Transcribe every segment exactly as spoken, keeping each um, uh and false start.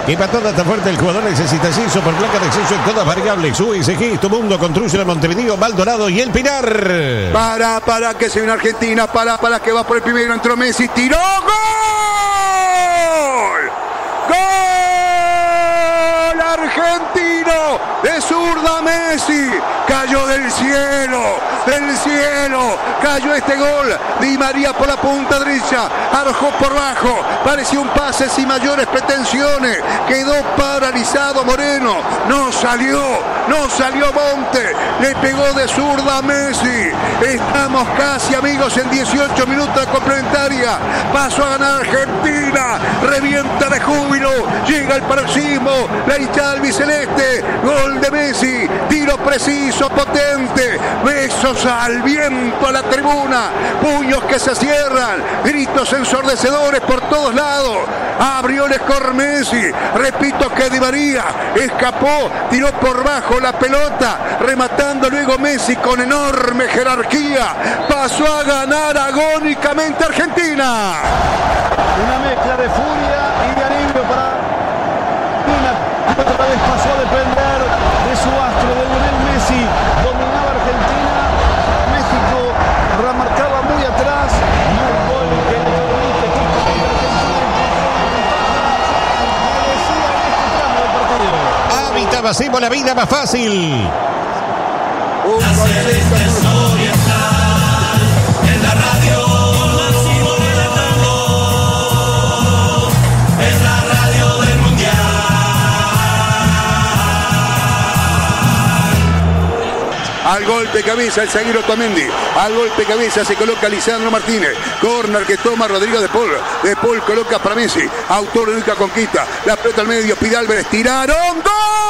Y patada está fuerte, el jugador necesita ascenso por placa de acceso en todas variables. U S G, tu mundo construye la Montevideo, Maldonado y el Pinar. Para, para que se viene Argentina, para, para que va por el primero, entró Messi, tiró, ¡gol! ¡Gol! Argentino, de zurda Messi, cayó del cielo, del cielo, cayó este gol. Di María por la punta derecha, arrojó por bajo, parecía un pase sin mayores pretensiones, quedó paralizado Moreno, no salió, no salió Monte, le pegó de zurda a Messi. Estamos casi, amigos, en dieciocho minutos de complementaria, pasó a ganar Argentina, revienta de júbilo, llega el paroxismo, la hinchada albiceleste, gol de Messi, tiro preciso, potente, besos al viento a la tribuna, puños que se cierran, gritos ensordecedores por todos lados. Abrió el score Messi, repito que Di María escapó, tiró por bajo la pelota, rematando luego Messi con enorme jerarquía, pasó a ganar agónicamente Argentina. Una mezcla de furia y de alivio para Argentina. Otra vez pasó a depender de su astro, de Lionel Messi. Dominaba Argentina, México remarcaba muy atrás y un gol que le permite que Hábitat, hacemos la vida más fácil. Un golcito, por favor. En la radio. Al golpe cabeza el zaguero Otamendi. Al golpe cabeza se coloca Lisandro Martínez. Corner que toma Rodrigo de Paul. De Paul coloca para Messi. Autor de única conquista. La pelota al medio. Pide Álvarez. Tiraron. ¡Gol!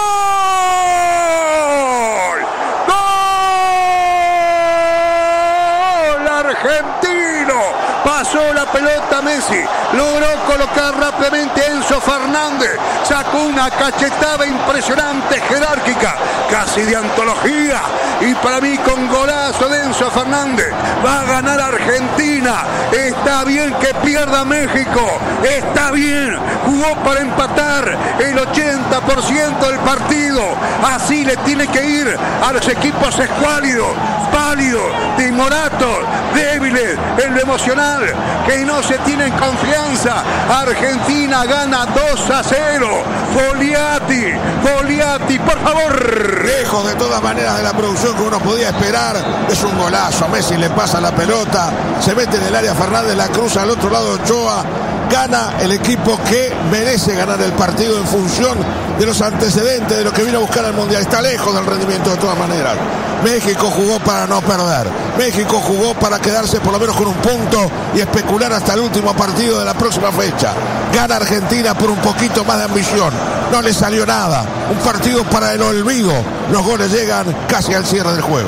¡Gol! Argentino. Pasó la pelota Messi. Logró colocar rápidamente Enzo Fernández. Sacó una cachetada impresionante, jerárquica, casi de antología. Y para mí con golazo de Enzo Fernández va a ganar Argentina. Está bien que pierda México. Está bien. Jugó para empatar el ochenta por ciento del partido. Así le tiene que ir a los equipos escuálidos, pálidos, timoratos, débiles en lo emocional, que no se tienen confianza. Argentina gana dos a cero. Foliati, Foliati, por favor. Lejos de todas maneras de la producción que uno podía esperar. Es un golazo. Messi le pasa la pelota, se mete en el área Fernández, la cruza al otro lado Ochoa. Gana el equipo que merece ganar el partido en función de los antecedentes, de lo que vino a buscar al Mundial. Está lejos del rendimiento de todas maneras. México jugó para no perder. México jugó para quedarse por lo menos con un punto y especular hasta el último partido de la próxima fecha. Gana Argentina por un poquito más de ambición. No le salió nada. Un partido para el olvido. Los goles llegan casi al cierre del juego.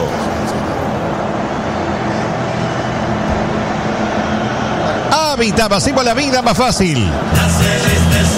Hábitat, hacemos la vida más fácil. La celeste